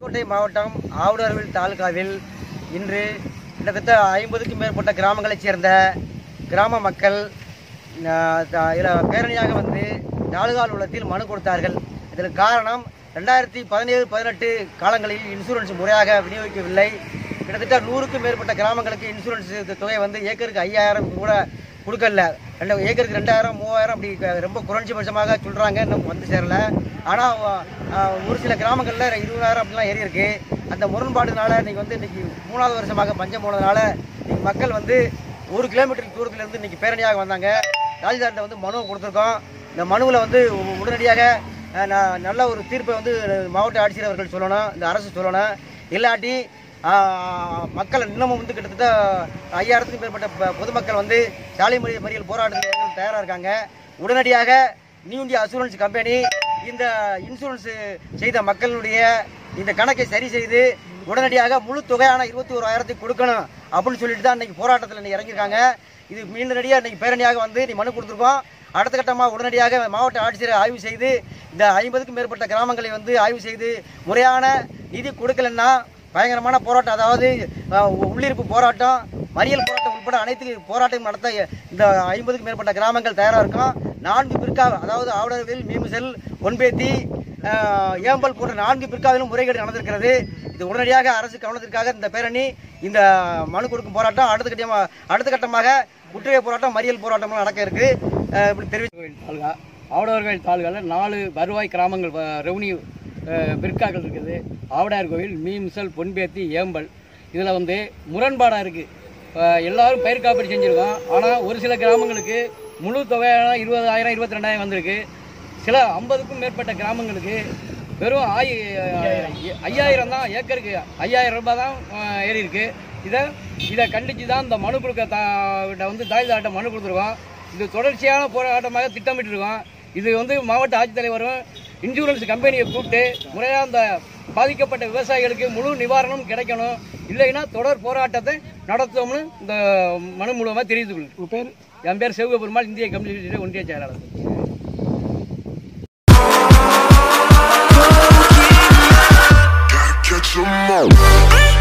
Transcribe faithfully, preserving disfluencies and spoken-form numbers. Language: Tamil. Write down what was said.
கோட்டை மாவட்டம் ஆவுடையார்கோவில் தாலுகாவில் இன்று கிட்டத்தட்ட ஐம்பதுக்கும் மேற்பட்ட கிராமங்களைச் சேர்ந்த கிராம மக்கள் பேரணியாக வந்து தாலுகா அலுவலகத்தில் மனு கொடுத்தார்கள். இதற்கு காரணம் ரெண்டாயிரத்தி பதினேழு பதினெட்டு காலங்களில் இன்சூரன்ஸ் முறையாக விநியோகிக்கவில்லை. கிட்டத்தட்ட நூறுக்கும் மேற்பட்ட கிராமங்களுக்கு இன்சூரன்ஸ் தொகை வந்து ஏக்கருக்கு ஐயாயிரம் கூட கொடுக்கல. ரெண்டு ஏக்கருக்கு ரெண்டாயிரம் மூவாயிரம் அப்படி ரொம்ப குறைஞ்சபட்சமாக சொல்கிறாங்க, இன்னும் வந்து சேரலை. ஆனால் ஒரு சில கிராமங்களில் இருபதாயிரம் அப்படிலாம் ஏறி இருக்கு. அந்த முரண்பாடுனால இன்றைக்கி வந்து இன்றைக்கி மூணாவது வருஷமாக பஞ்சம் போனதுனால இன்றைக்கி மக்கள் வந்து ஒரு கிலோமீட்டர் தூரத்துலேருந்து இன்றைக்கி பேரணியாக வந்தாங்க. தாசில்தார்கிட்ட வந்து மனு கொடுத்துருக்கோம். இந்த மனுவில் வந்து உடனடியாக நல்ல ஒரு தீர்ப்பை வந்து மாவட்ட ஆட்சியர் அவர்கள் சொல்லணும், இந்த அரசு சொல்லணும். இல்லாட்டி மக்கள் இன்னமும் வந்து கிட்டத்தட்ட ஐயாயிரத்துக்கும் மேற்பட்ட பொதுமக்கள் வந்து சாலை மறியல் போராட்டத்தில் தயாராக இருக்காங்க. உடனடியாக நியூ இந்தியா அசூரன்ஸ் கம்பெனி இந்த இன்சூரன்ஸ் செய்த மக்களுடைய இந்த கணக்கை சரி செய்து உடனடியாக முழு தொகையான இருபத்தி ஓராயிரத்தை கொடுக்கணும் அப்படின்னு சொல்லிட்டு தான் இன்னைக்கு போராட்டத்தில் இன்னைக்கு இறங்கியிருக்காங்க. இது மீண்டடியாக இன்னைக்கு பேரணியாக வந்து நீ மனு கொடுத்துருக்கோம். அடுத்த கட்டமாக உடனடியாக மாவட்ட ஆட்சியரை ஆய்வு செய்து இந்த ஐம்பதுக்கும் மேற்பட்ட கிராமங்களை வந்து ஆய்வு செய்து முறையான நிதி கொடுக்கலன்னா பயங்கரமான போராட்டம், அதாவது உள்ளிருப்பு போராட்டம், மறியல் போராட்டம் உட்பட அனைத்து போராட்டமும் நடத்த இந்த ஐம்பதுக்கும் மேற்பட்ட கிராமங்கள் தயாராக இருக்கும். நான்கு பிற்காக, அதாவது ஆவுடையார்கோவில், மீமுசல், ஒன்பேத்தி, ஏம்பல் போன்ற நான்கு பிற்காவிலும் முறைகேடு நடந்திருக்கிறது. இது உடனடியாக அரசு கவனத்திற்காக இந்த பேரணி, இந்த மனு கொடுக்கும் போராட்டம் அடுத்த கட்டமாக அடுத்த கட்டமாக முற்றுகை போராட்டம், மறியல் போராட்டம் நடக்க இருக்கு. இப்படி தெரிவித்து தாலுகா ஆவுடையார்கோவில் தாலுகாவில் நாலு வருவாய் கிராமங்கள் ரெவன்யூ பிற்காக்கள் இருக்குது. ஆவுடையார்கோவில், மீமுசல், பொன்பேத்தி, ஏம்பல். இதில் வந்து முரண்பாடாக இருக்குது. எல்லோரும் பயிர் காப்பீடு செஞ்சுருக்கோம். ஆனால் ஒரு சில கிராமங்களுக்கு முழு தொகையான இருபதாயிரம் இருபத்தி ரெண்டாயிரம் வந்திருக்கு. சில ஐம்பதுக்கும் மேற்பட்ட கிராமங்களுக்கு வெறும் ஆய் ஐயாயிரம் தான், ஏக்கருக்கு ஐயாயிரம் ரூபாய் தான் ஏறி இருக்கு. இதை இதை கண்டித்து தான் இந்த மனு கொடுக்க கிட்ட வந்து தாசில்தார்கிட்ட மனு கொடுத்துருக்கோம். இது தொடர்ச்சியான போராட்டமாக திட்டமிட்டுருக்கோம். இது வந்து மாவட்ட ஆட்சித்தலைவரும் இன்சூரன்ஸ் கம்பெனியை கூப்பிட்டு முறையாக அந்த பாதிக்கப்பட்ட விவசாயிகளுக்கு முழு நிவாரணம் கிடைக்கணும், இல்லைன்னா தொடர் போராட்டத்தை நடத்துவோம்னு இந்த மனு மூலமாக தெரிவித்துக் கொள்ளும். உங்கள் பேர்? என் பேர் செல்வபெருமாள், இந்திய கம்யூனிஸ்ட் ஒன்றிய செயலாளர்.